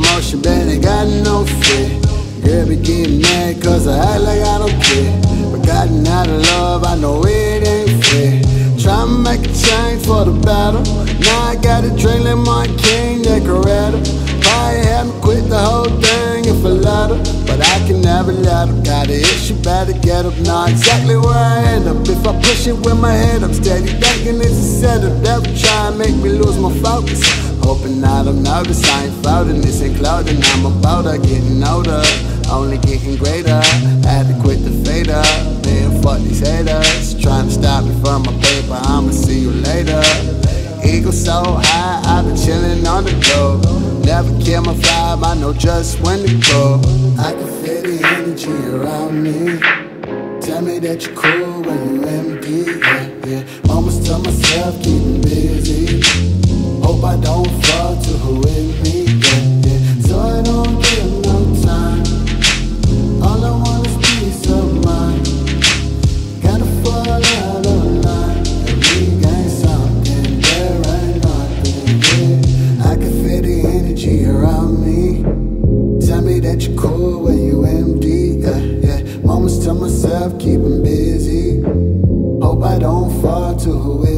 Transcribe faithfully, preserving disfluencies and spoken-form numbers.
emotion, but I got no fear. Girl be getting mad cause I act like I don't care. But gotten out of love, I know it ain't fair. Try to make a change for the battle. Now I got a drink like my king, Nicoretta. Probably have me quit the whole thing if I let her, but I can never let her. Got an issue, better get up. Know exactly where I end up. If I push it with my head up, steady thinking it's a setup. Devil try and make me lose my focus. Hoping I don't notice I ain't folding this ain't clothing. I'm about to getting older, only getting greater. Had to quit the fader, man, fuck these haters. Trying to stop me from my paper, I'ma see you later. Ego so high, I've been chilling on the go. Never kill my vibe, I know just when to go. I can feel the energy around me. Tell me that you're cool when you're empty, yeah, yeah. Almost tell myself, keeping busy. Hope I don't fall to who with me, yeah, yeah. So I don't give no time. All I want is peace of mind. Gotta fall out of line and regain something there ain't nothing, yeah. I can feel the energy around me. Tell me that you're cool when you empty, yeah, yeah. Moments to myself, keeping busy. Hope I don't fall to who